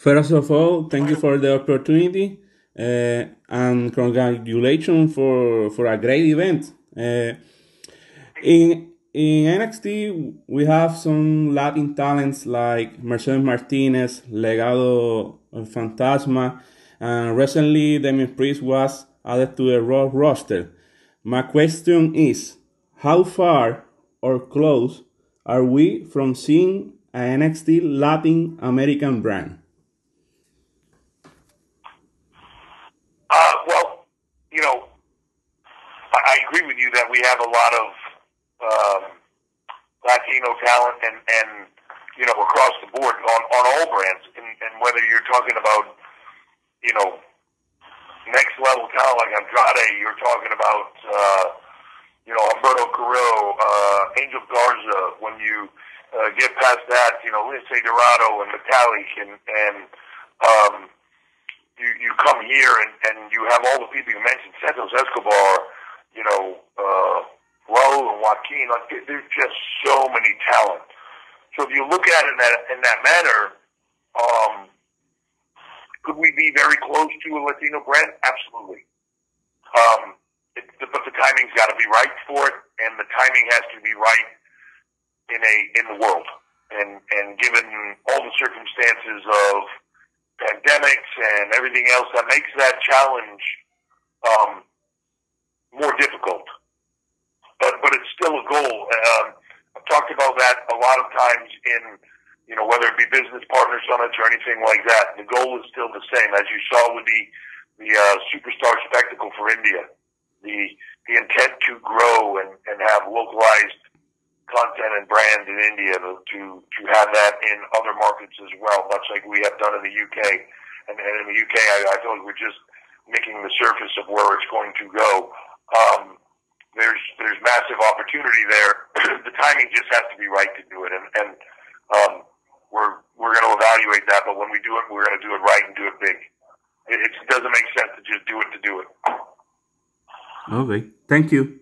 First of all, thank you for the opportunity and congratulations for a great event. In NXT, we have some Latin talents like Mercedes Martinez, Legado Fantasma, and recently Damien Priest was added to the Raw roster. My question is, how far or close are we from seeing an NXT Latin American brand? Well, you know, I agree with you that we have a lot of um, Latino talent and across the board on all brands, and whether you're talking about you know next level talent like Andrade, you're talking about Humberto Carrillo, Angel Garza. When you get past that, Lince Dorado and Metallic, and you come here and you have all the people you mentioned, Santos Escobar, Raul and Joaquin. Like there's just so many talent. So if you look at it in that manner, could we be very close to a Latino brand? Absolutely. But the timing's got to be right for it, and the timing has to be right in the world. And given all the circumstances of pandemics and everything else, that makes that challenge more difficult. But it's still a goal. I've talked about that a lot of times in whether it be business partner summits or anything like that. The goal is still the same, as you saw with the Superstar Spectacle for India. The intent to grow and have localized content and brand in India to have that in other markets as well, much like we have done in the UK. And in the UK, I feel like we're just making the surface of where it's going to go. There's massive opportunity there. The timing just has to be right to do it, and we're going to evaluate that. But when we do it, we're going to do it right and do it big. It doesn't make sense to just do it to do it. Okay, thank you.